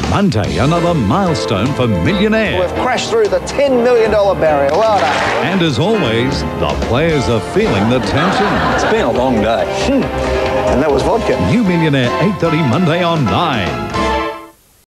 Monday, another milestone for Millionaire. We've crashed through the $10 million barrier. Well done. And as always, the players are feeling the tension. It's been a long day. And that was vodka. New Millionaire, 8:30 Monday on 9.